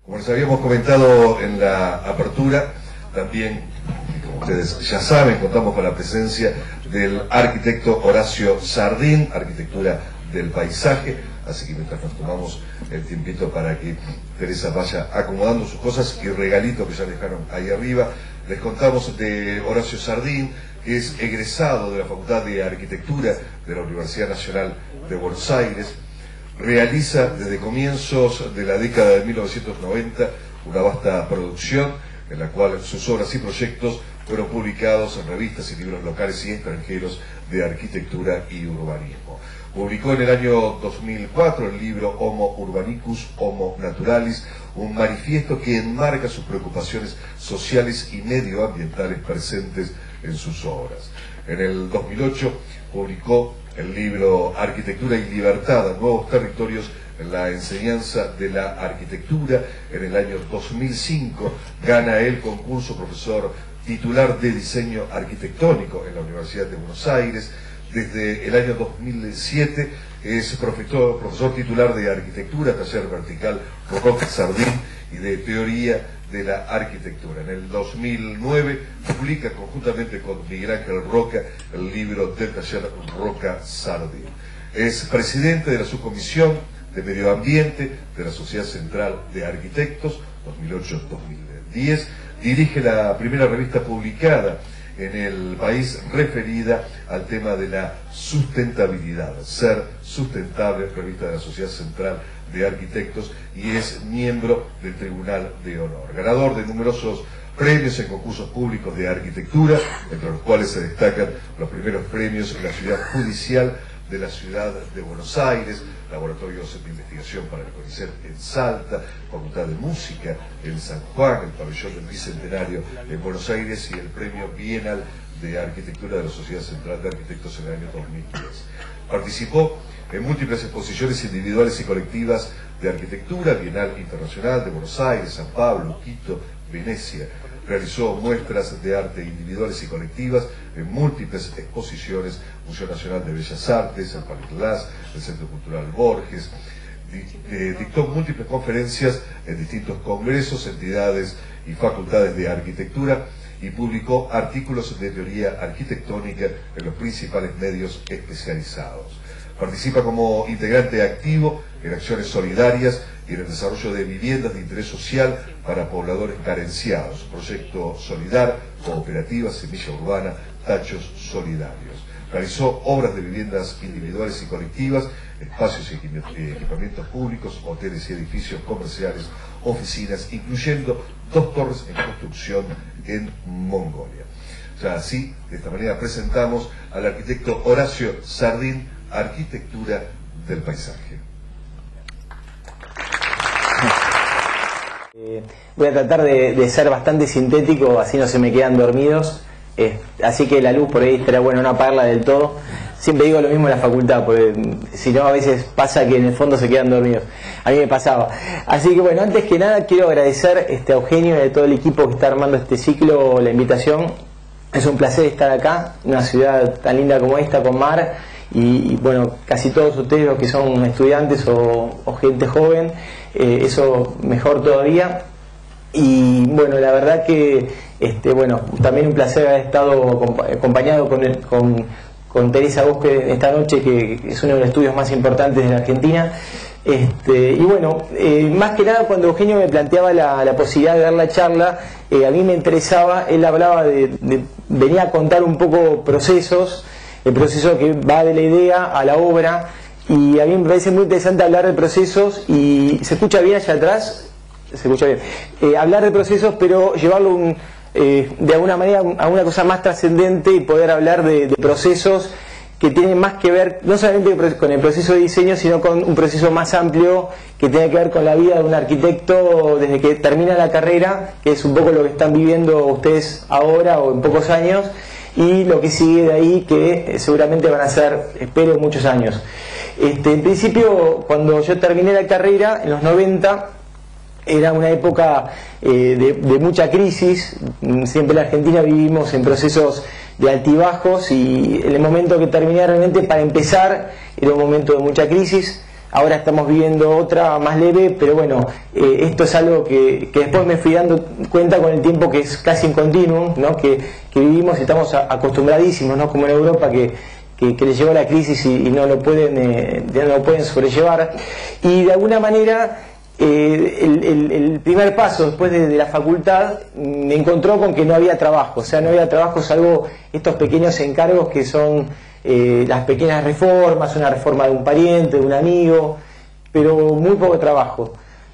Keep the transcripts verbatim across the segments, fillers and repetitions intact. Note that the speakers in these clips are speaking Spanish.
Como les habíamos comentado en la apertura, también, como ustedes ya saben, contamos con la presencia del arquitecto Horacio Sardín, arquitectura del paisaje, así que mientras nos tomamos el tiempito para que Teresa vaya acomodando sus cosas y regalitos que ya dejaron ahí arriba, les contamos de Horacio Sardín, que es egresado de la Facultad de Arquitectura de la Universidad Nacional de Buenos Aires. Realiza desde comienzos de la década de mil novecientos noventa una vasta producción en la cual sus obras y proyectos fueron publicados en revistas y libros locales y extranjeros de arquitectura y urbanismo. Publicó en el año dos mil cuatro el libro Homo Urbanicus, Homo Naturalis, un manifiesto que enmarca sus preocupaciones sociales y medioambientales presentes en sus obras. En el dos mil ocho publicó el libro Arquitectura y Libertad, Nuevos Territorios en la Enseñanza de la Arquitectura. En el año dos mil cinco gana el concurso profesor titular de Diseño Arquitectónico en la Universidad de Buenos Aires. Desde el año dos mil siete es profesor, profesor titular de Arquitectura, Taller Vertical Roca Sardín, y de Teoría de la Arquitectura. En el dos mil nueve publica conjuntamente con Miguel Ángel Roca el libro del Taller Roca Sardín. Es presidente de la Subcomisión de Medio Ambiente de la Sociedad Central de Arquitectos, dos mil ocho a dos mil diez. Dirige la primera revista publicada en el país referida al tema de la sustentabilidad, Ser Sustentable, revista de la Sociedad Central de Arquitectos, y es miembro del Tribunal de Honor. Ganador de numerosos premios en concursos públicos de arquitectura, entre los cuales se destacan los primeros premios en la ciudad judicial de la ciudad de Buenos Aires, laboratorios de investigación para el CONICET en Salta, Facultad de Música en San Juan, el pabellón del Bicentenario en Buenos Aires y el premio Bienal de Arquitectura de la Sociedad Central de Arquitectos en el año dos mil diez. Participó en múltiples exposiciones individuales y colectivas de arquitectura, Bienal Internacional de Buenos Aires, San Pablo, Quito, Venecia. Realizó muestras de arte individuales y colectivas en múltiples exposiciones, Museo Nacional de Bellas Artes, el Palais Glass, el Centro Cultural Borges. Dictó múltiples conferencias en distintos congresos, entidades y facultades de arquitectura, y publicó artículos de teoría arquitectónica en los principales medios especializados. Participa como integrante activo en acciones solidarias y en el desarrollo de viviendas de interés social para pobladores carenciados, Proyecto Solidar, Cooperativa, Semilla Urbana, Tachos Solidarios. Realizó obras de viviendas individuales y colectivas, espacios y equipamientos públicos, hoteles y edificios comerciales, oficinas, incluyendo dos torres en construcción en Mongolia. O sea, así, de esta manera presentamos al arquitecto Horacio Sardín, Arquitectura del Paisaje. Eh, voy a tratar de, de ser bastante sintético, así no se me quedan dormidos. Eh, así que la luz por ahí estará bueno no apagarla del todo. Siempre digo lo mismo en la facultad, porque si no a veces pasa que en el fondo se quedan dormidos. A mí me pasaba. Así que bueno, antes que nada quiero agradecer este, a Eugenio y a todo el equipo que está armando este ciclo la invitación. Es un placer estar acá, en una ciudad tan linda como esta, con mar. Y, y bueno, casi todos ustedes los que son estudiantes o, o gente joven, eh, eso mejor todavía. Y bueno, la verdad que este, bueno, también un placer haber estado acompañado con, el, con, con Teresa Bosque esta noche, que es uno de los estudios más importantes de la Argentina. Este, y bueno, eh, más que nada cuando Eugenio me planteaba la, la posibilidad de dar la charla, eh, a mí me interesaba, él hablaba de, de venía a contar un poco procesos, el proceso que va de la idea a la obra, y a mí me parece muy interesante hablar de procesos. Y se escucha bien allá atrás, se escucha bien, eh, hablar de procesos, pero llevarlo un, eh, de alguna manera a una cosa más trascendente, y poder hablar de, de procesos que tienen más que ver no solamente con el proceso de diseño, sino con un proceso más amplio que tiene que ver con la vida de un arquitecto desde que termina la carrera, que es un poco lo que están viviendo ustedes ahora o en pocos años, y lo que sigue de ahí, que seguramente van a ser, espero, muchos años. Este, en principio, cuando yo terminé la carrera, en los noventa, era una época eh, de, de mucha crisis. Siempre en la Argentina vivimos en procesos de altibajos, y en el momento que terminé realmente, para empezar, era un momento de mucha crisis. ahora estamos viviendo otra más leve, pero bueno, eh, esto es algo que, que después me fui dando cuenta con el tiempo que es casi en continuum, ¿no? que, que vivimos y estamos a, acostumbradísimos, ¿no? como en Europa, que, que, que les llegó la crisis y, y no lo pueden eh, no lo pueden sobrellevar. Y de alguna manera eh, el, el, el primer paso después de, de la facultad me encontró con que no había trabajo, o sea, no había trabajo salvo estos pequeños encargos que son eh, las pequeñas reformas, una reforma de un pariente, de un amigo, pero muy poco trabajo.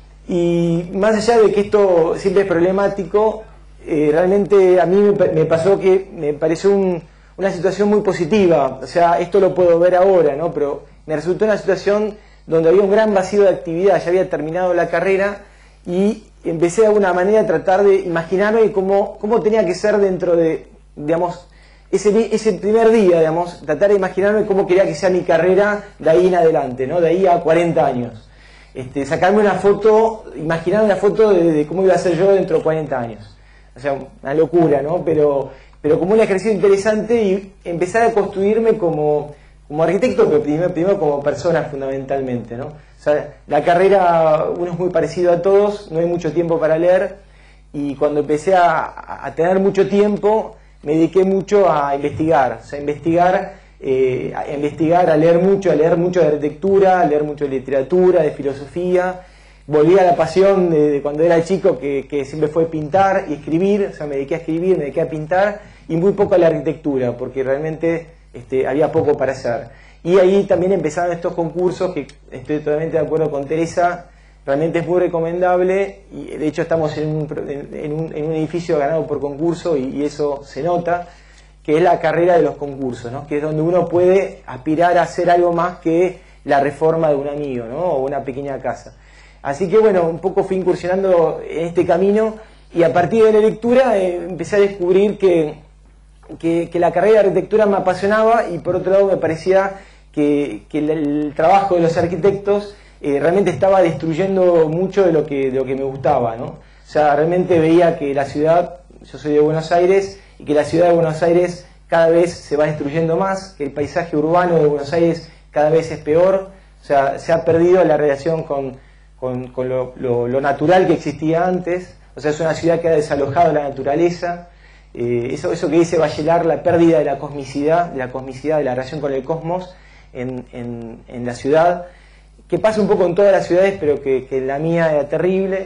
Y más allá de que esto siempre es problemático, eh, realmente a mí me, me pasó que me pareció un, una situación muy positiva. O sea, esto lo puedo ver ahora, ¿no? Pero me resultó una situación donde había un gran vacío de actividad. Ya había terminado la carrera y empecé de alguna manera a tratar de imaginarme cómo, cómo tenía que ser dentro de, digamos, ese, ese primer día, digamos, tratar de imaginarme cómo quería que sea mi carrera de ahí en adelante, ¿no? De ahí a cuarenta años. Este, sacarme una foto, imaginar una foto de, de cómo iba a ser yo dentro de cuarenta años. O sea, una locura, ¿no? Pero, pero como un ejercicio interesante y empezar a construirme como, como arquitecto, pero primero, primero como persona fundamentalmente, ¿no? O sea, la carrera, uno es muy parecido a todos, no hay mucho tiempo para leer, y cuando empecé a, a tener mucho tiempo, me dediqué mucho a investigar, o sea, investigar... Eh, a investigar, a leer mucho, a leer mucho de arquitectura, a leer mucho de literatura, de filosofía. Volví a la pasión de, de cuando era chico, que, que siempre fue pintar y escribir, o sea, me dediqué a escribir, me dediqué a pintar, y muy poco a la arquitectura, porque realmente este, había poco para hacer. Y ahí también empezaron estos concursos, que estoy totalmente de acuerdo con Teresa, realmente es muy recomendable, y de hecho estamos en un, en un, en un edificio ganado por concurso, y, y eso se nota, que es la carrera de los concursos, ¿no? Que es donde uno puede aspirar a hacer algo más que la reforma de un amigo, ¿no? O una pequeña casa. Así que bueno, un poco fui incursionando en este camino, y a partir de la lectura eh, empecé a descubrir que, que, que la carrera de arquitectura me apasionaba, y por otro lado me parecía que, que el, el trabajo de los arquitectos eh, realmente estaba destruyendo mucho de lo que, de lo que me gustaba, ¿no? O sea, realmente veía que la ciudad, yo soy de Buenos Aires, y que la ciudad de Buenos Aires cada vez se va destruyendo más, que el paisaje urbano de Buenos Aires cada vez es peor, o sea, se ha perdido la relación con, con, con lo, lo, lo natural que existía antes, o sea, es una ciudad que ha desalojado la naturaleza, eh, eso, eso que dice Bachelard, la pérdida de la cosmicidad, de la cosmicidad, de la relación con el cosmos en, en, en la ciudad, que pasa un poco en todas las ciudades, pero que, que la mía era terrible.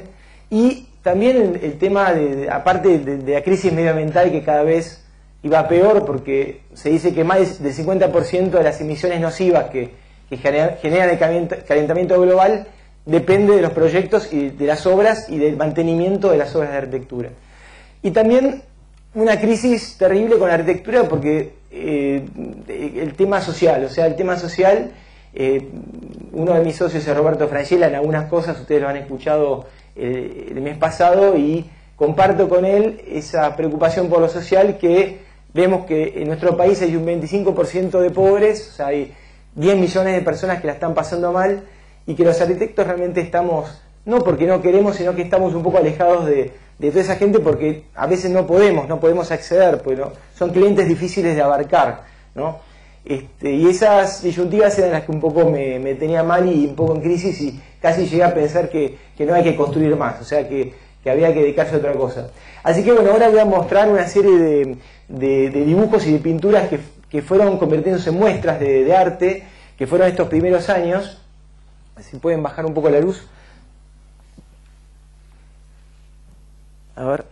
Y también el, el tema, de, de, aparte de, de la crisis medioambiental, que cada vez iba peor, porque se dice que más del cincuenta por ciento de las emisiones nocivas que, que generan, generan el calentamiento global depende de los proyectos y de las obras y del mantenimiento de las obras de arquitectura. Y también una crisis terrible con la arquitectura, porque eh, el tema social, o sea, el tema social, eh, uno de mis socios es Roberto Francella, en algunas cosas ustedes lo han escuchado el, el mes pasado, y comparto con él esa preocupación por lo social, que vemos que en nuestro país hay un veinticinco por ciento de pobres, o sea, hay diez millones de personas que la están pasando mal, y que los arquitectos realmente estamos, no porque no queremos, sino que estamos un poco alejados de, de toda esa gente, porque a veces no podemos, no podemos acceder, porque no, son clientes difíciles de abarcar, ¿no? Este, y esas disyuntivas eran las que un poco me, me tenía mal y un poco en crisis, y casi llegué a pensar que, que no hay que construir más, o sea que, que había que dedicarse a otra cosa. Así que bueno, ahora voy a mostrar una serie de, de, de dibujos y de pinturas que, que fueron convirtiéndose en muestras de, de arte, que fueron estos primeros años. Si pueden bajar un poco la luz. A ver.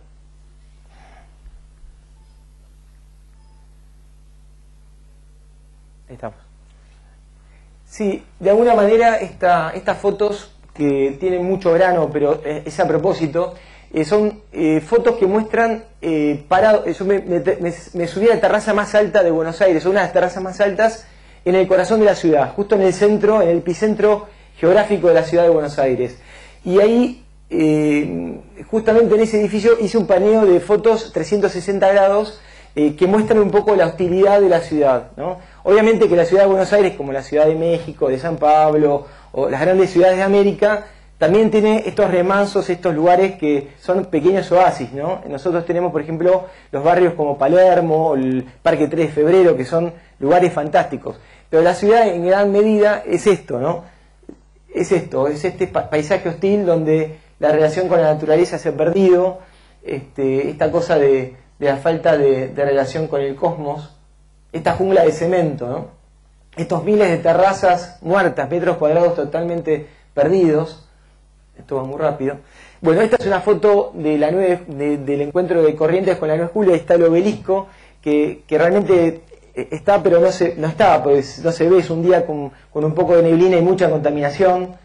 Ahí estamos. Sí, de alguna manera esta, estas fotos, que tienen mucho grano, pero es a propósito, eh, son eh, fotos que muestran eh, parado. Yo me, me, me subí a la terraza más alta de Buenos Aires, una de las terrazas más altas en el corazón de la ciudad, justo en el centro, en el epicentro geográfico de la ciudad de Buenos Aires. Y ahí, eh, justamente en ese edificio, hice un paneo de fotos trescientos sesenta grados eh, que muestran un poco la hostilidad de la ciudad, ¿no? Obviamente que la ciudad de Buenos Aires, como la Ciudad de México, de San Pablo, o las grandes ciudades de América, también tiene estos remansos, estos lugares que son pequeños oasis, ¿no? Nosotros tenemos, por ejemplo, los barrios como Palermo, el Parque tres de Febrero, que son lugares fantásticos. Pero la ciudad, en gran medida, es esto, ¿no? es esto, es este paisaje hostil donde la relación con la naturaleza se ha perdido, este, esta cosa de, de la falta de, de relación con el cosmos, esta jungla de cemento, ¿no? Estos miles de terrazas muertas, metros cuadrados totalmente perdidos. Esto va muy rápido. Bueno, esta es una foto de la nueve, de, del encuentro de Corrientes con la nueve de julio. Ahí está el obelisco, que, que realmente está, pero no se, no está, pues no se ve, es un día con, con un poco de neblina y mucha contaminación.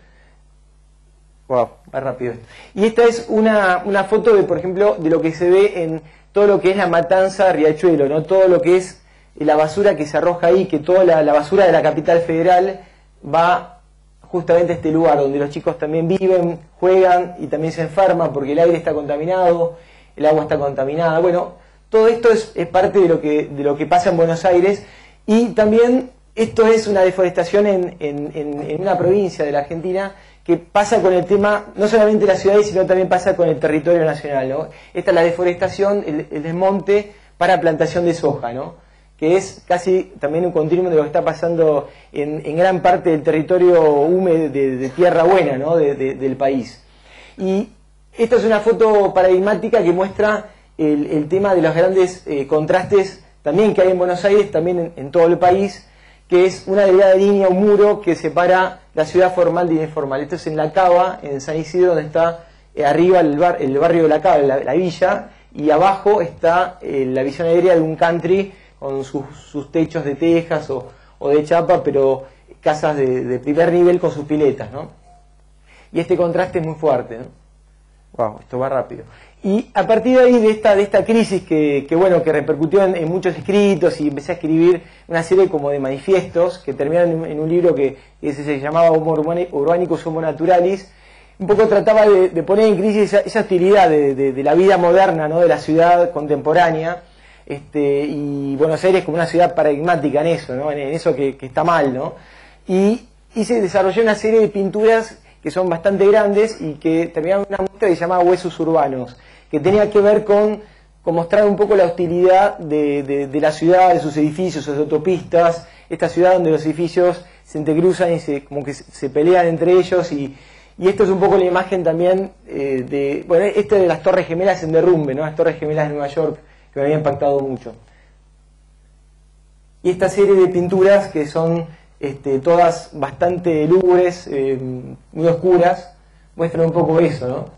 Wow, va rápido esto. Y esta es una, una foto de, por ejemplo, de lo que se ve en todo lo que es la Matanza, Riachuelo, ¿no? Todo lo que es la basura que se arroja ahí, que toda la, la basura de la capital federal va justamente a este lugar donde los chicos también viven, juegan y también se enferman porque el aire está contaminado, el agua está contaminada. Bueno, todo esto es, es parte de lo, que, de lo que pasa en Buenos Aires, y también esto es una deforestación en, en, en, en una provincia de la Argentina que pasa con el tema, no solamente de las ciudades, sino también pasa con el territorio nacional, ¿no? Esta es la deforestación, el, el desmonte para plantación de soja, ¿no? Que es casi también un continuum de lo que está pasando en, en gran parte del territorio húmedo de, de tierra buena, ¿no? de, de, del país. Y esta es una foto paradigmática que muestra el, el tema de los grandes eh, contrastes también que hay en Buenos Aires, también en, en todo el país, que es una delgada línea, un muro que separa la ciudad formal de la informal. Esto es en La Cava, en San Isidro, donde está eh, arriba el, bar, el barrio de La Cava, la, la villa, y abajo está eh, la visión aérea de un country con sus, sus techos de tejas o, o de chapa, pero casas de, de primer nivel con sus piletas, ¿no? Y este contraste es muy fuerte, ¿no? Wow, esto va rápido. Y a partir de ahí, de esta, de esta crisis que, que, bueno, que repercutió en, en muchos escritos, y empecé a escribir una serie como de manifiestos que terminaron en, en un libro que, que se llamaba Homo Urbanicus Homo Naturalis. Un poco trataba de, de poner en crisis esa, esa hostilidad de, de, de la vida moderna, ¿no? De la ciudad contemporánea, este, y Buenos Aires como una ciudad paradigmática en eso, ¿no? En, en eso que, que está mal, ¿no? Y, y se desarrolló una serie de pinturas que son bastante grandes y que terminaron en una muestra que se llamaba Huesos Urbanos, que tenía que ver con, con mostrar un poco la hostilidad de, de, de la ciudad, de sus edificios, sus autopistas, esta ciudad donde los edificios se entrecruzan y se, como que se, se pelean entre ellos, y, y esto es un poco la imagen también eh, de, bueno, este de las Torres Gemelas en derrumbe, ¿no? Las Torres Gemelas de Nueva York, que me había impactado mucho. Y esta serie de pinturas que son este, todas bastante lúgubres, eh, muy oscuras, muestran un poco eso, ¿no?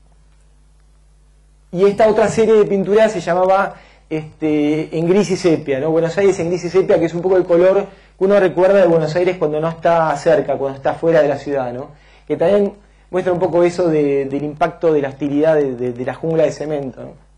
Y esta otra serie de pinturas se llamaba este, En gris y sepia, ¿no? Buenos Aires en gris y sepia, que es un poco el color que uno recuerda de Buenos Aires cuando no está cerca, cuando está fuera de la ciudad, ¿no? Que también muestra un poco eso de, del impacto de la hostilidad de, de, de la jungla de cemento, ¿no?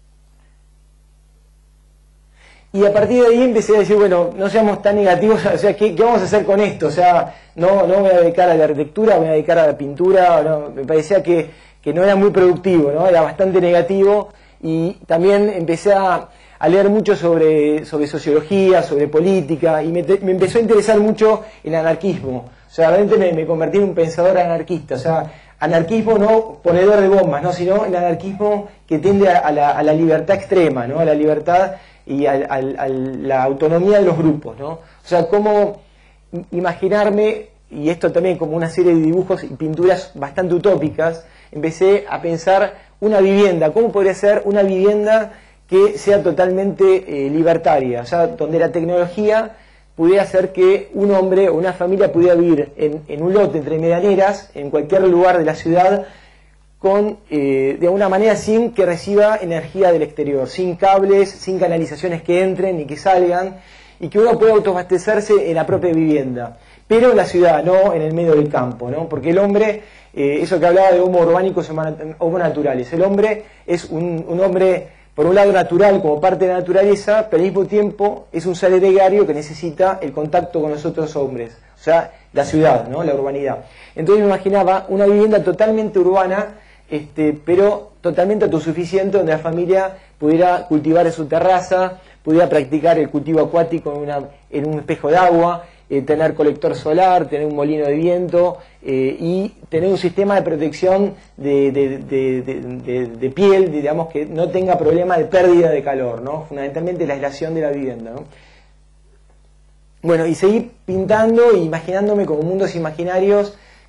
Y a partir de ahí empecé a decir, bueno, no seamos tan negativos, o sea, ¿qué, qué vamos a hacer con esto? O sea, no, no me voy a dedicar a la arquitectura, me voy a dedicar a la pintura, no, me parecía que, que no era muy productivo, ¿no? Era bastante negativo, y también empecé a, a leer mucho sobre, sobre sociología, sobre política, y me, te, me empezó a interesar mucho el anarquismo. O sea, realmente me, me convertí en un pensador anarquista, o sea, anarquismo no ponedor de bombas, ¿no? Sino el anarquismo que tiende a, a, la, a la libertad extrema, ¿no? A la libertad y a, a, a la autonomía de los grupos, ¿no? O sea, cómo imaginarme, y esto también como una serie de dibujos y pinturas bastante utópicas, empecé a pensar una vivienda, cómo podría ser una vivienda que sea totalmente eh, libertaria, o sea, donde la tecnología pudiera hacer que un hombre o una familia pudiera vivir en, en un lote entre medianeras, en cualquier lugar de la ciudad, con eh, de alguna manera sin que reciba energía del exterior, sin cables, sin canalizaciones que entren ni que salgan, y que uno pueda autoabastecerse en la propia vivienda, pero en la ciudad, no en el medio del campo, ¿no? Porque el hombre, eh, eso que hablaba de homo urbanicus, homo naturalis, el hombre es un, un hombre, por un lado natural como parte de la naturaleza, pero al mismo tiempo es un ser gregario que necesita el contacto con los otros hombres, o sea, la ciudad, ¿no? La urbanidad. Entonces me imaginaba una vivienda totalmente urbana, Este, pero totalmente autosuficiente, donde la familia pudiera cultivar en su terraza, pudiera practicar el cultivo acuático en, una, en un espejo de agua, eh, tener colector solar, tener un molino de viento eh, y tener un sistema de protección de, de, de, de, de, de piel, digamos, que no tenga problema de pérdida de calor, ¿no? Fundamentalmente la aislación de la vivienda, ¿no? Bueno, y seguí pintando e imaginándome como mundos imaginarios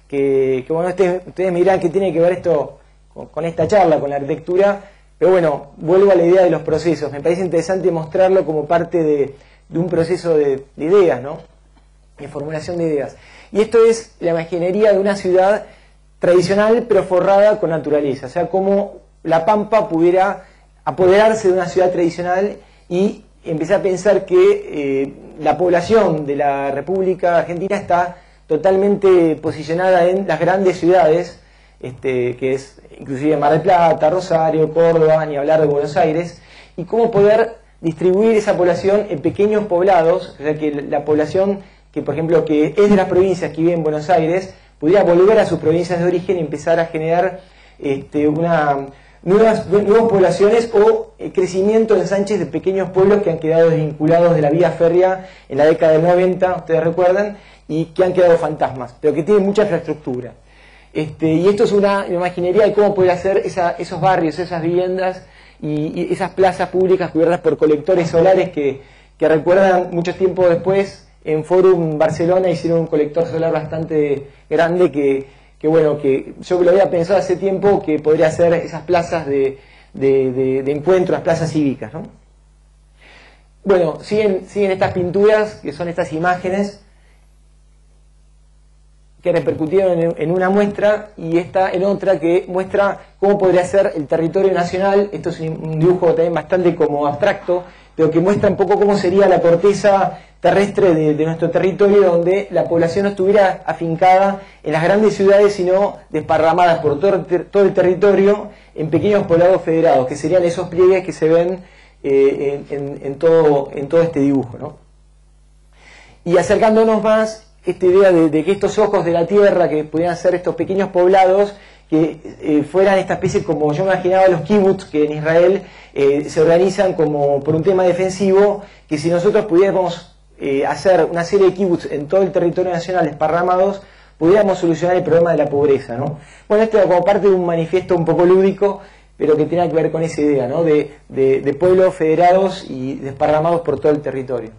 que, que bueno, ustedes, ustedes me dirán qué tiene que ver esto con, con esta charla, con la arquitectura, pero bueno, vuelvo a la idea de los procesos. Me parece interesante mostrarlo como parte de, de un proceso de, de ideas, ¿no? De formulación de ideas. Y esto es la imaginería de una ciudad tradicional pero forrada con naturaleza, o sea, cómo La Pampa pudiera apoderarse de una ciudad tradicional y empecé a pensar que eh, la población de la República Argentina está totalmente posicionada en las grandes ciudades, este, que es inclusive Mar del Plata, Rosario, Córdoba, ni hablar de Buenos Aires, y cómo poder distribuir esa población en pequeños poblados, o sea que la población que, por ejemplo, que es de las provincias que vive en Buenos Aires, pudiera volver a sus provincias de origen y empezar a generar este, una... Nuevas, nuevas poblaciones o eh, crecimiento de ensanches de pequeños pueblos que han quedado desvinculados de la vía férrea en la década del noventa, ustedes recuerdan, y que han quedado fantasmas, pero que tienen mucha infraestructura. Este, y esto es una imaginería de cómo poder hacer esa, esos barrios, esas viviendas y, y esas plazas públicas cubiertas por colectores solares que, que recuerdan mucho tiempo después en Forum Barcelona hicieron un colector solar bastante grande que que bueno, que yo lo había pensado hace tiempo que podría ser esas plazas de, de, de, de encuentro, las plazas cívicas, ¿no? Bueno, siguen, siguen estas pinturas, que son estas imágenes que repercutieron en, en una muestra y esta en otra que muestra cómo podría ser el territorio nacional. Esto es un dibujo también bastante como abstracto, pero que muestra un poco cómo sería la corteza terrestre de, de nuestro territorio, donde la población no estuviera afincada en las grandes ciudades, sino desparramadas por todo, todo el territorio en pequeños poblados federados, que serían esos pliegues que se ven eh, en, en, en, todo, en todo este dibujo, ¿no? Y acercándonos más, esta idea de, de que estos ojos de la tierra, que pudieran ser estos pequeños poblados, que eh, fueran esta especie, como yo imaginaba los kibbutz, que en Israel eh, se organizan como por un tema defensivo, que si nosotros pudiéramos eh, hacer una serie de kibbutz en todo el territorio nacional desparramados, pudiéramos solucionar el problema de la pobreza, ¿no? Bueno, esto era como parte de un manifiesto un poco lúdico, pero que tiene que ver con esa idea, ¿no? De, de, de pueblos federados y desparramados por todo el territorio.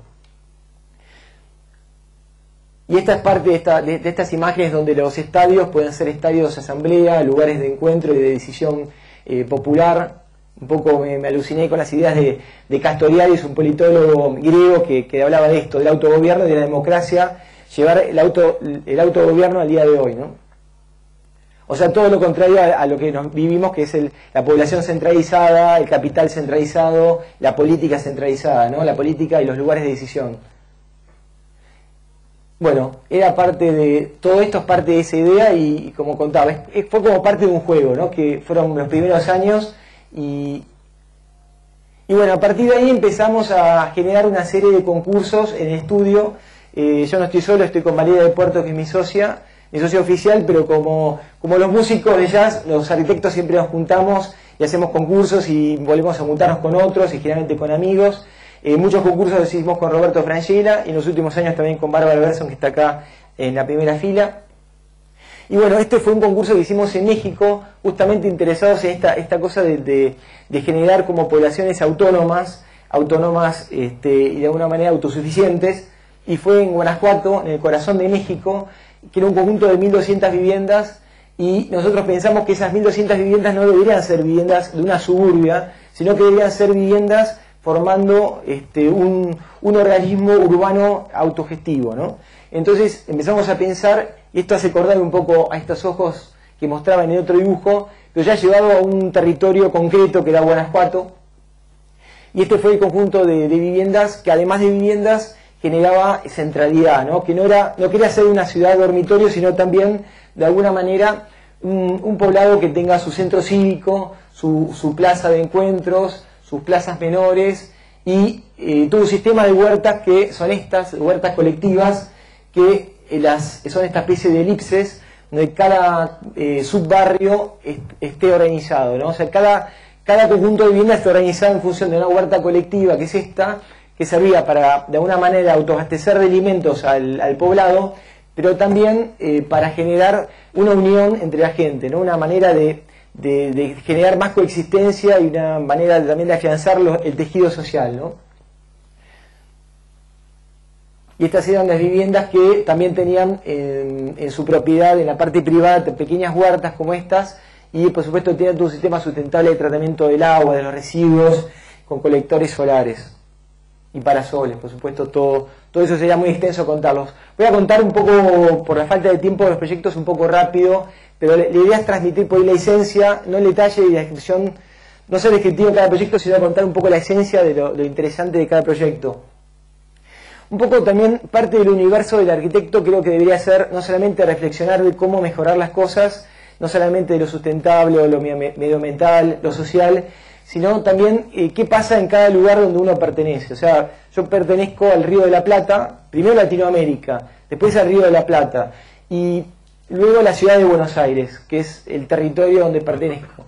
Y esta es parte de, esta, de, de estas imágenes donde los estadios pueden ser estadios de asamblea, lugares de encuentro y de decisión eh, popular. Un poco me, me aluciné con las ideas de, de Castoriadis, un politólogo griego que, que hablaba de esto, del autogobierno y de la democracia, llevar el, auto, el autogobierno al día de hoy, ¿no? O sea, todo lo contrario a, a lo que nos vivimos, que es el, la población centralizada, el capital centralizado, la política centralizada, ¿no? La política y los lugares de decisión. Bueno, era parte de, todo esto es parte de esa idea y, y como contaba, es, fue como parte de un juego, ¿no? Que fueron los primeros años y, y bueno, a partir de ahí empezamos a generar una serie de concursos en el estudio. Eh, yo no estoy solo, estoy con María del Puerto, que es mi socia, mi socia oficial, pero como, como los músicos de jazz, los arquitectos siempre nos juntamos y hacemos concursos y volvemos a juntarnos con otros y generalmente con amigos. Eh, muchos concursos los hicimos con Roberto Frangela y en los últimos años también con Bárbara Berson, que está acá en la primera fila. Y bueno, este fue un concurso que hicimos en México, justamente interesados en esta, esta cosa de, de, de generar como poblaciones autónomas, autónomas este, y de alguna manera autosuficientes, y fue en Guanajuato, en el corazón de México, que era un conjunto de mil doscientas viviendas, y nosotros pensamos que esas mil doscientas viviendas no deberían ser viviendas de una suburbia, sino que deberían ser viviendas formando este, un, un organismo urbano autogestivo, ¿no? Entonces empezamos a pensar, y esto hace acordar un poco a estos ojos que mostraba en el otro dibujo, pero ya llevado a un territorio concreto que era Guanajuato, y este fue el conjunto de, de viviendas que además de viviendas generaba centralidad, ¿no? Que no, era, no quería ser una ciudad dormitorio, sino también de alguna manera un, un poblado que tenga su centro cívico, su, su plaza de encuentros, sus plazas menores y eh, todo un sistema de huertas que son estas, huertas colectivas, que eh, las, son esta especie de elipses donde cada eh, subbarrio est esté organizado, ¿no? O sea, cada, cada conjunto de viviendas está organizado en función de una huerta colectiva, que es esta, que servía para, de alguna manera, autoabastecer de alimentos al, al poblado, pero también eh, para generar una unión entre la gente, ¿no? Una manera de De, de generar más coexistencia y una manera de, también de afianzar lo, el tejido social, ¿no? y estas eran las viviendas que también tenían en, en su propiedad, en la parte privada, pequeñas huertas como estas, y por supuesto tienen todo un sistema sustentable de tratamiento del agua, de los residuos, con colectores solares y parasoles, por supuesto. todo, todo eso sería muy extenso contarlos. Voy a contar un poco, por la falta de tiempo de los proyectos, un poco rápido, pero la idea es transmitir por ahí la esencia, no el detalle y la descripción, no ser descriptivo de cada proyecto, sino contar un poco la esencia de lo, lo interesante de cada proyecto. Un poco también parte del universo del arquitecto creo que debería ser no solamente reflexionar de cómo mejorar las cosas, no solamente de lo sustentable o lo medioambiental, lo social, sino también eh, qué pasa en cada lugar donde uno pertenece. O sea, yo pertenezco al Río de la Plata, primero Latinoamérica, después al Río de la Plata, y luego la ciudad de Buenos Aires, que es el territorio donde pertenezco.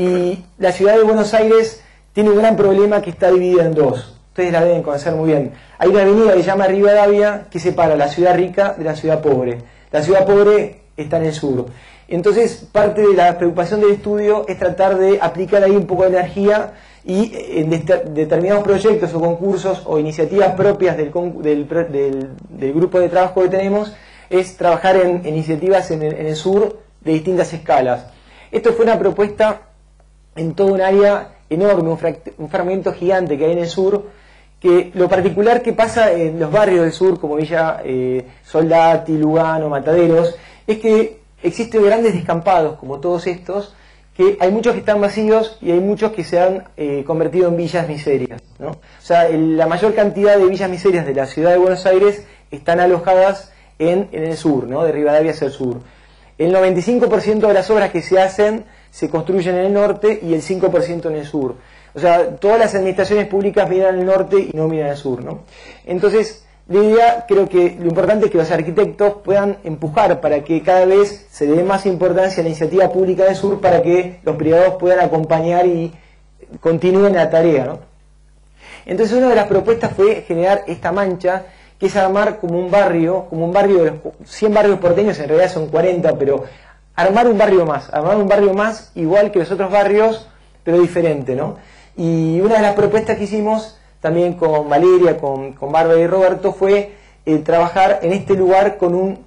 Y la ciudad de Buenos Aires tiene un gran problema que está dividida en dos. Ustedes la deben conocer muy bien. Hay una avenida que se llama Rivadavia que separa la ciudad rica de la ciudad pobre. La ciudad pobre está en el sur. Entonces, parte de la preocupación del estudio es tratar de aplicar ahí un poco de energía y en determinados proyectos o concursos o iniciativas propias del, del, del, del grupo de trabajo que tenemos, es trabajar en, en iniciativas en el, en el sur de distintas escalas. Esto fue una propuesta en todo un área enorme, un, un fragmento gigante que hay en el sur, que lo particular que pasa en los barrios del sur, como Villa eh, Soldati, Lugano, Mataderos, es que existen grandes descampados, como todos estos, que hay muchos que están vacíos y hay muchos que se han eh, convertido en villas miserias, ¿no? O sea, el, la mayor cantidad de villas miserias de la ciudad de Buenos Aires están alojadas en, en el sur, ¿no? De Rivadavia hacia el sur. El noventa y cinco por ciento de las obras que se hacen se construyen en el norte y el cinco por ciento en el sur. O sea, todas las administraciones públicas miran al norte y no miran al sur, ¿no? Entonces, la idea, creo que lo importante es que los arquitectos puedan empujar para que cada vez se dé más importancia a la iniciativa pública del sur para que los privados puedan acompañar y continúen la tarea, ¿no? Entonces, una de las propuestas fue generar esta mancha, que es armar como un barrio, como un barrio de los cien barrios porteños, en realidad son cuarenta, pero armar un barrio más, armar un barrio más igual que los otros barrios, pero diferente, ¿no? Y una de las propuestas que hicimos también con Valeria, con, con Bárbara y Roberto, fue eh, trabajar en este lugar con un,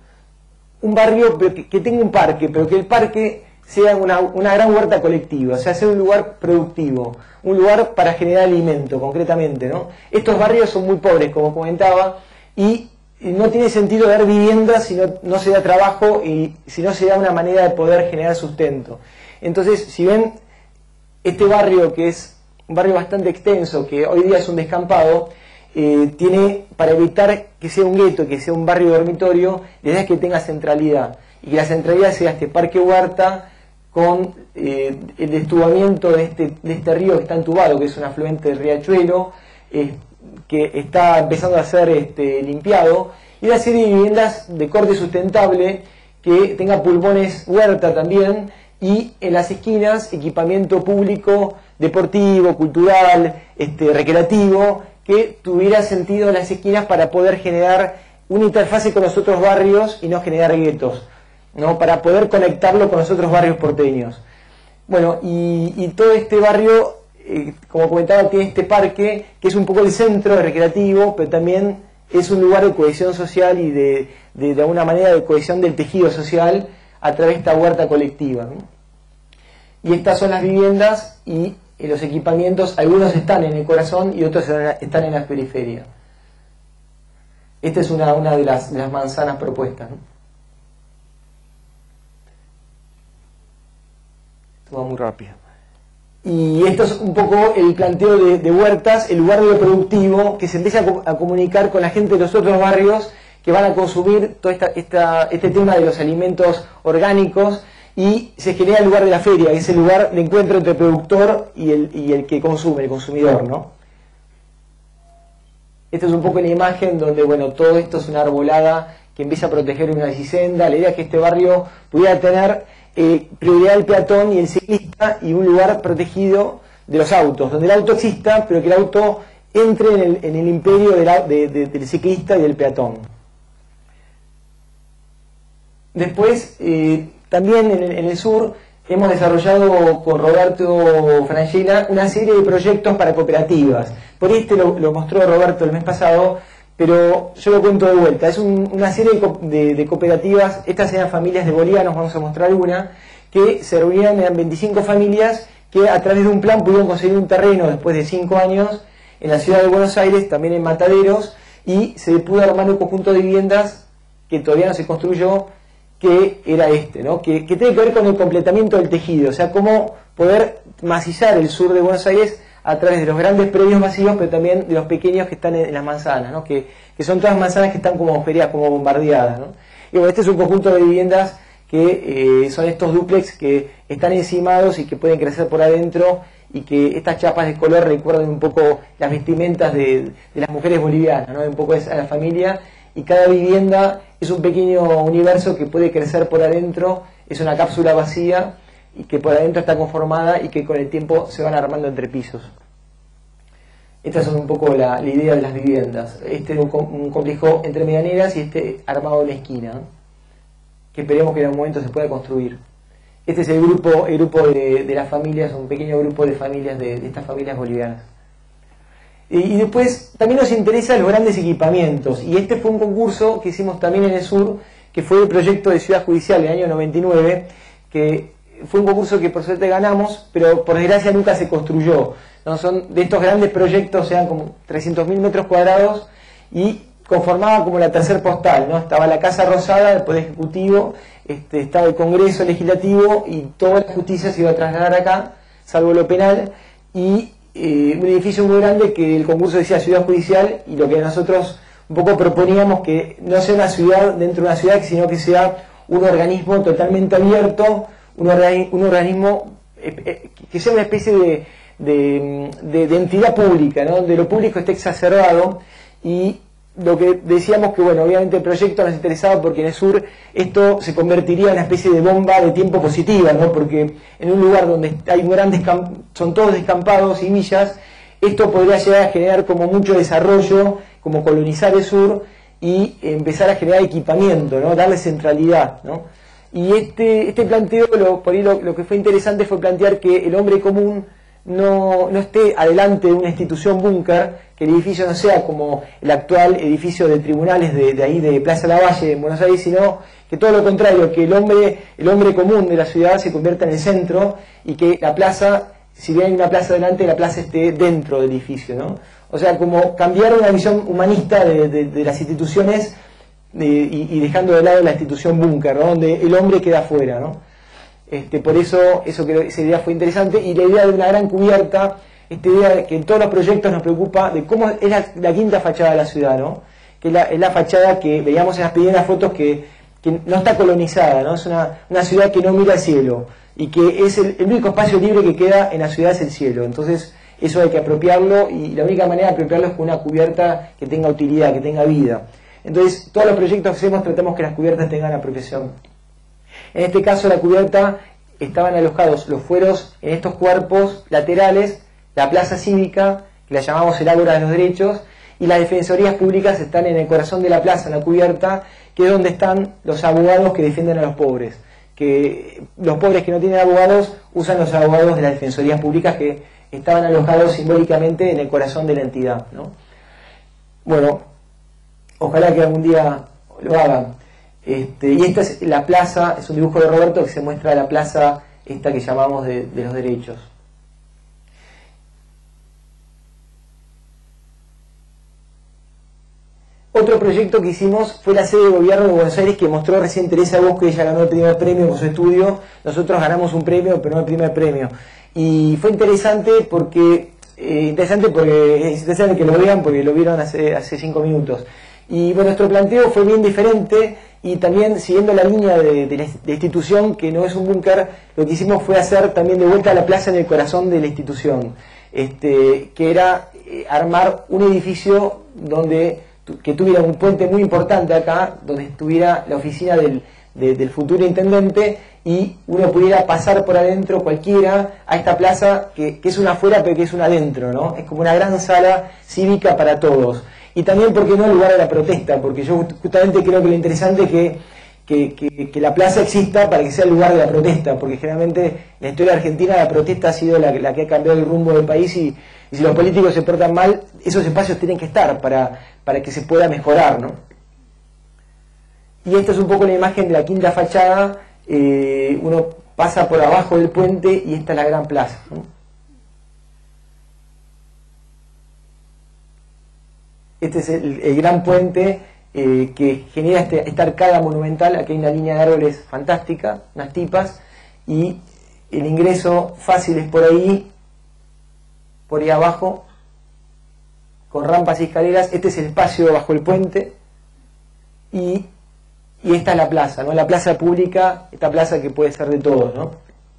un barrio que, que tenga un parque, pero que el parque sea una, una gran huerta colectiva, o sea, sea un lugar productivo, un lugar para generar alimento, concretamente, ¿no? Estos barrios son muy pobres, como comentaba, y no tiene sentido dar viviendas si no, no se da trabajo y si no se da una manera de poder generar sustento. Entonces, si ven este barrio, que es un barrio bastante extenso, que hoy día es un descampado, eh, tiene, para evitar que sea un gueto, que sea un barrio dormitorio, la idea es que tenga centralidad, y que la centralidad sea este parque huerta con eh, el estubamiento de este, de este río que está entubado, que es un afluente del riachuelo, eh, que está empezando a ser este, limpiado, y una serie de viviendas de corte sustentable, que tenga pulmones huerta también, y en las esquinas equipamiento público, deportivo, cultural, este, recreativo, que tuviera sentido en las esquinas para poder generar una interfase con los otros barrios y no generar guetos, ¿no? Para poder conectarlo con los otros barrios porteños. Bueno, y, y todo este barrio, eh, como comentaba, tiene este parque, que es un poco el centro recreativo, pero también es un lugar de cohesión social y de, de, de alguna manera de cohesión del tejido social a través de esta huerta colectiva, ¿no? Y estas son las viviendas y los equipamientos, algunos están en el corazón y otros están en la periferia. Esta es una, una de, las, de las manzanas propuestas, ¿no? Esto va muy rápido. Y esto es un poco el planteo de, de huertas, el lugar de lo productivo, que se empieza a, a comunicar con la gente de los otros barrios que van a consumir todo esta, esta, este tema de los alimentos orgánicos, y se genera el lugar de la feria, que es el lugar de encuentro entre el productor y el, y el que consume, el consumidor, ¿no? Esta es un poco la imagen donde, bueno, todo esto es una arbolada que empieza a proteger una bicicenda. La idea es que este barrio pudiera tener eh, prioridad al peatón y el ciclista, y un lugar protegido de los autos, donde el auto exista, pero que el auto entre en el, en el imperio de la, de, de, del ciclista y del peatón. Después, eh, también en el, en el sur hemos desarrollado con Roberto Frangella una serie de proyectos para cooperativas. Por este lo, lo mostró Roberto el mes pasado, pero yo lo cuento de vuelta. Es un, una serie de, de, de cooperativas, estas eran familias de bolivianos, vamos a mostrar una, que se reunían, eran veinticinco familias que a través de un plan pudieron conseguir un terreno después de cinco años en la ciudad de Buenos Aires, también en Mataderos, y se pudo armar un conjunto de viviendas que todavía no se construyó, que era este, ¿no? que, que tiene que ver con el completamiento del tejido, o sea, cómo poder macizar el sur de Buenos Aires a través de los grandes predios masivos, pero también de los pequeños que están en, en las manzanas, ¿no? que, que son todas manzanas que están como agujereadas, como bombardeadas, ¿no? Y bueno, este es un conjunto de viviendas que eh, son estos dúplex que están encimados y que pueden crecer por adentro, y que estas chapas de color recuerdan un poco las vestimentas de, de las mujeres bolivianas, ¿no? Un poco es a la familia, y cada vivienda es un pequeño universo que puede crecer por adentro, es una cápsula vacía y que por adentro está conformada y que con el tiempo se van armando entre pisos. Estas son un poco la, la idea de las viviendas. Este es un, un complejo entre medianeras y este armado en la esquina, ¿no? Que esperemos que en algún momento se pueda construir. Este es el grupo, el grupo de, de las familias, un pequeño grupo de familias de, de estas familias bolivianas. Y, y después también nos interesan los grandes equipamientos, y este fue un concurso que hicimos también en el sur, que fue el proyecto de Ciudad Judicial del año noventa y nueve, que fue un concurso que por suerte ganamos, pero por desgracia nunca se construyó, ¿no? Son de estos grandes proyectos, sean como trescientos mil metros cuadrados, y conformaba como la tercer postal, ¿no? Estaba la Casa Rosada, el Poder Ejecutivo, este, estaba el Congreso Legislativo, y toda la justicia se iba a trasladar acá, salvo lo penal, y eh, un edificio muy grande que el concurso decía Ciudad Judicial, y lo que nosotros un poco proponíamos, que no sea una ciudad dentro de una ciudad, sino que sea un organismo totalmente abierto, un, organi un organismo eh, eh, que sea una especie de, de, de, de entidad pública, ¿no? Donde lo público esté exacerbado. Y lo que decíamos que, bueno, obviamente el proyecto nos interesaba porque en el sur esto se convertiría en una especie de bomba de tiempo positiva, ¿no? Porque en un lugar donde hay grandes, son todos descampados y villas, esto podría llegar a generar como mucho desarrollo, como colonizar el sur y empezar a generar equipamiento, ¿no? Darle centralidad, ¿no? Y este, este planteo, lo, por ahí lo, lo que fue interesante fue plantear que el hombre común no, no esté adelante de una institución búnker, que el edificio no sea como el actual edificio de tribunales de, de ahí de Plaza Lavalle en Buenos Aires, sino que todo lo contrario, que el hombre, el hombre común de la ciudad se convierta en el centro, y que la plaza, si bien hay una plaza delante, la plaza esté dentro del edificio, ¿no? O sea, como cambiar una visión humanista de, de, de las instituciones de, y, y dejando de lado la institución búnker, ¿no? Donde el hombre queda afuera, ¿no? Este, por eso, eso creo que esa idea fue interesante, y la idea de una gran cubierta, esta idea de que en todos los proyectos nos preocupa de cómo es la, la quinta fachada de la ciudad, ¿no? Que es la, es la fachada que veíamos en las primeras fotos, que, que no está colonizada, ¿no? Es una, una ciudad que no mira al cielo, y que es el, el único espacio libre que queda en la ciudad es el cielo. Entonces eso hay que apropiarlo, y la única manera de apropiarlo es con una cubierta que tenga utilidad, que tenga vida. Entonces todos los proyectos que hacemos tratamos que las cubiertas tengan apropiación. En este caso la cubierta, estaban alojados los fueros en estos cuerpos laterales, la plaza cívica, que la llamamos el Ágora de los Derechos, y las defensorías públicas están en el corazón de la plaza, en la cubierta, que es donde están los abogados que defienden a los pobres. Que los pobres que no tienen abogados usan los abogados de las defensorías públicas, que estaban alojados simbólicamente en el corazón de la entidad, ¿no? Bueno, ojalá que algún día lo hagan. Este, y esta es la plaza, es un dibujo de Roberto que se muestra la plaza esta que llamamos de, de los derechos. Otro proyecto que hicimos fue la sede de gobierno de Buenos Aires, que mostró recién Teresa Bosque, ella ganó el primer premio por su estudio, nosotros ganamos un premio, pero no el primer premio. Y fue interesante porque, eh, interesante porque, es interesante que lo vean porque lo vieron hace, hace cinco minutos. Y bueno, nuestro planteo fue bien diferente, y también siguiendo la línea de, de la de institución, que no es un búnker, lo que hicimos fue hacer también de vuelta a la plaza en el corazón de la institución, este, que era eh, armar un edificio donde que tuviera un puente muy importante acá, donde estuviera la oficina del, de, del futuro intendente, y uno pudiera pasar por adentro cualquiera a esta plaza, que, que es una afuera pero que es una adentro, ¿no? Es como una gran sala cívica para todos. Y también, ¿por qué no?, el lugar de la protesta, porque yo justamente creo que lo interesante es que, que, que, que la plaza exista para que sea el lugar de la protesta, porque generalmente en la historia argentina la protesta ha sido la, la que ha cambiado el rumbo del país y, y si los políticos se portan mal, esos espacios tienen que estar para, para que se pueda mejorar, ¿no? Y esta es un poco la imagen de la quinta fachada. Eh, uno pasa por abajo del puente y esta es la gran plaza, ¿no? Este es el, el gran puente eh, que genera este, esta arcada monumental. Aquí hay una línea de árboles fantástica, unas tipas, y el ingreso fácil es por ahí, por ahí abajo, con rampas y escaleras. Este es el espacio bajo el puente y, y esta es la plaza, ¿no? La plaza pública, esta plaza que puede ser de todos, ¿no?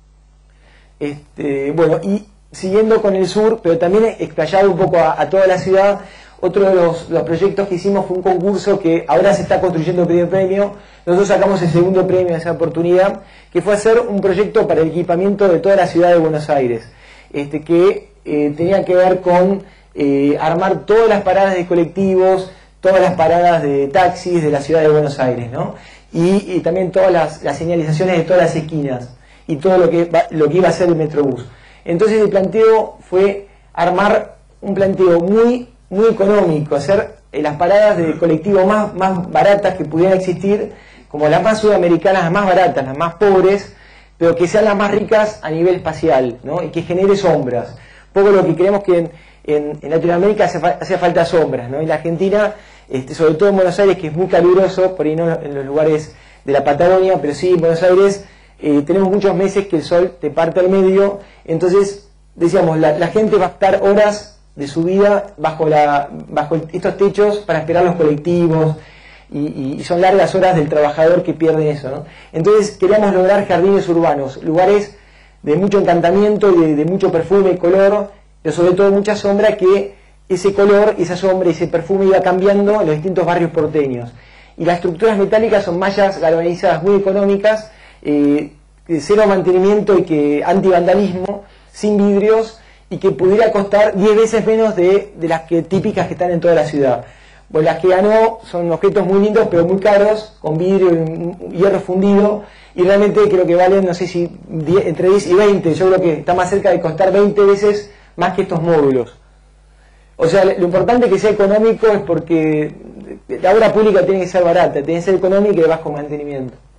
Este, bueno, y siguiendo con el sur, pero también explayado un poco a, a toda la ciudad. Otro de los, los proyectos que hicimos fue un concurso que ahora se está construyendo el primer premio. Nosotros sacamos el segundo premio en esa oportunidad, que fue hacer un proyecto para el equipamiento de toda la ciudad de Buenos Aires, este, que eh, tenía que ver con eh, armar todas las paradas de colectivos, todas las paradas de taxis de la ciudad de Buenos Aires, ¿no? Y, y también todas las, las señalizaciones de todas las esquinas y todo lo que, va, lo que iba a ser el Metrobús. Entonces el planteo fue armar un planteo muy muy económico, hacer eh, las paradas de colectivo más, más baratas que pudieran existir, como las más sudamericanas, las más baratas, las más pobres, pero que sean las más ricas a nivel espacial, ¿no? Y que genere sombras. Un poco lo que creemos que en, en, en Latinoamérica hace, fa hace falta sombras, ¿no? En la Argentina, este, sobre todo en Buenos Aires, que es muy caluroso, por ahí no en los lugares de la Patagonia, pero sí en Buenos Aires eh, tenemos muchos meses que el sol te parte al medio, entonces decíamos, la, la gente va a estar horas de su vida bajo, la, bajo estos techos para esperar los colectivos y, y son largas horas del trabajador que pierde eso, ¿no? Entonces queríamos lograr jardines urbanos, lugares de mucho encantamiento y de, de mucho perfume y color, pero sobre todo mucha sombra, que ese color, esa sombra y ese perfume iba cambiando en los distintos barrios porteños. Y las estructuras metálicas son mallas galvanizadas muy económicas, eh, de cero mantenimiento y que antivandalismo, sin vidrios, y que pudiera costar diez veces menos de, de las que típicas que están en toda la ciudad. Pues las que ganó son objetos muy lindos, pero muy caros, con vidrio y hierro fundido, y realmente creo que valen, no sé si diez, entre diez y veinte, yo creo que está más cerca de costar veinte veces más que estos módulos. O sea, lo importante que sea económico es porque la obra pública tiene que ser barata, tiene que ser económica y de bajo mantenimiento.